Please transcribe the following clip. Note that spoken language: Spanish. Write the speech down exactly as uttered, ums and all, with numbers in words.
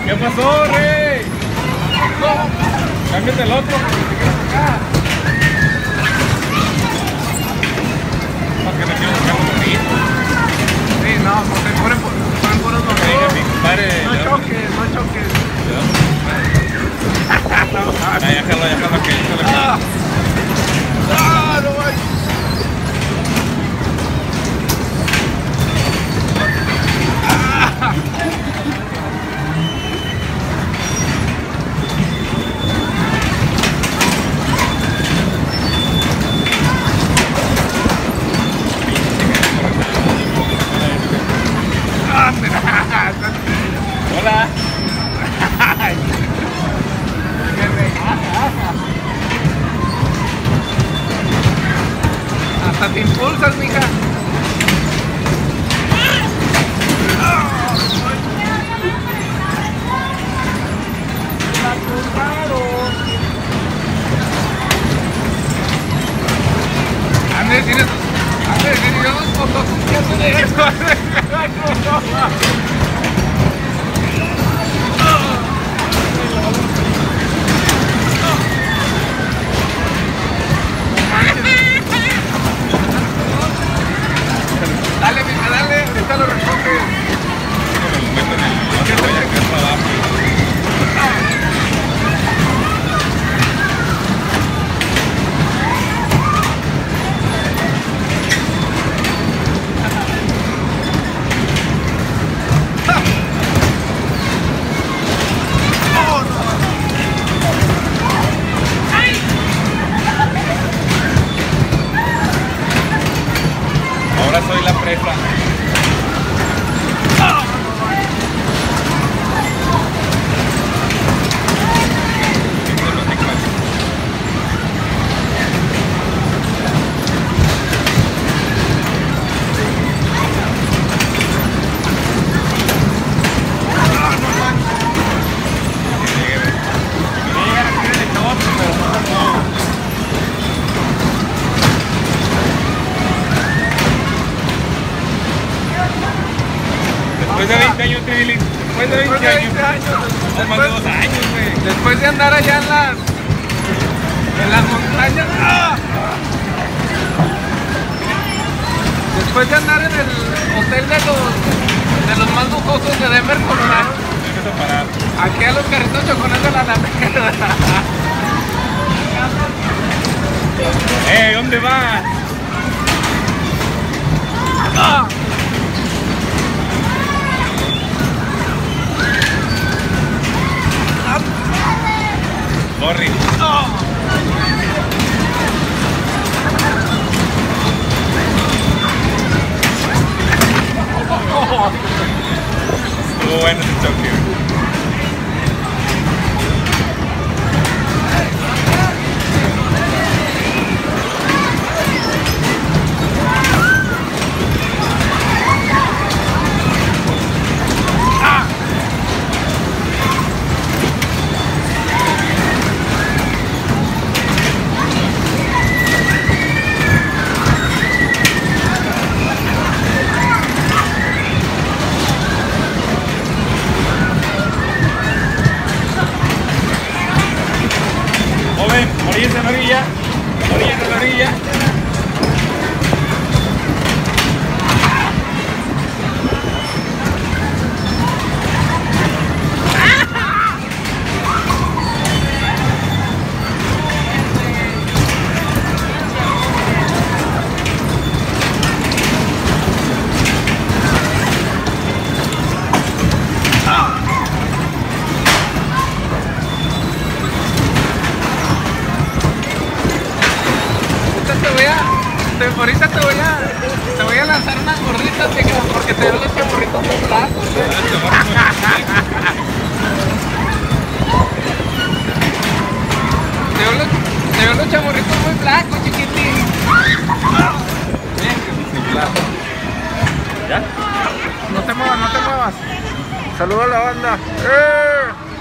¿Qué pasó, Rey? Cámbiate el otro. Para que me quiero sacar un poquito. Sí, no, porque ponen ponen puros los No choques, no choques. Ahí, déjalo, déjalo que déjalo que. ¡Ah! ¡Ah, no voy! Hola. Hasta te impulsas, mija. Andrés, tienes... Andrés, tienes unos fotos de eso. Dale, mija, dale, ahorita lo recoges. Me meto en el bote, voy a caer para abajo. Ahora soy la presa. Después de veinte años, Tribilín. Después de veinte años. O más de dos años, güey. Después de andar allá en las... En las montañas... ¡Ah! Después de andar en el hotel de los... De los más lujosos de Denver, Colorado. Empiezo a parar. Aquí a los carritos chocones de la Alameda. ¡Eh! ¿Dónde vas? ¡Ah! Sorry. ¡Ah! Estuvo bueno ese choque. Joven, orilla en la orilla. Orilla en la orilla. Ahorita te voy a... Te, ahorita te voy a... Te voy a lanzar unas gorritas, mija, porque te veo los chamorritos muy blancos. Te veo los, te veo los chamorritos muy blancos, chiquitín. ¿Ya? No te muevas, no te muevas. Saluda a la banda. ¡Eh!